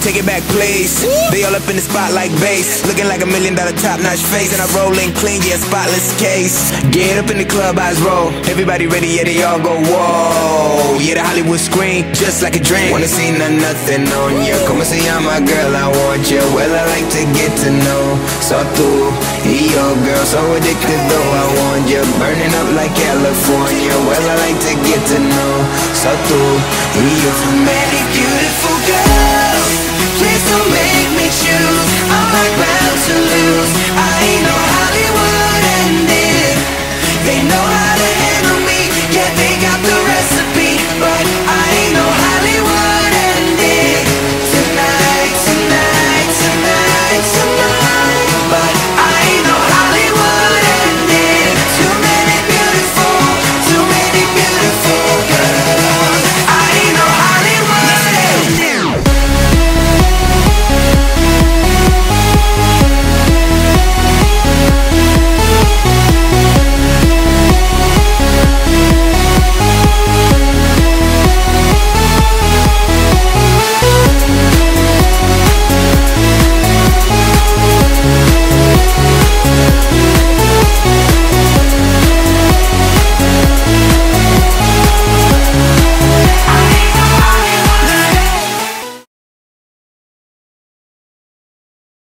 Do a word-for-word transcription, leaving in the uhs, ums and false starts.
take it back please. They all up in the spot like bass, looking like a million dollar top notch face. And I roll in clean, yeah, spotless case. Get up in the club, eyes roll, everybody ready, yeah, they all go whoa. Yeah, the Hollywood screen, just like a dream. Wanna see none, nothing on you. Como se llama, girl, I want you. Well, I like to get to know. So tú y yo, girl, so addicted though I want you. Burning up like California. Well, I like to get to know. So tú y yo, from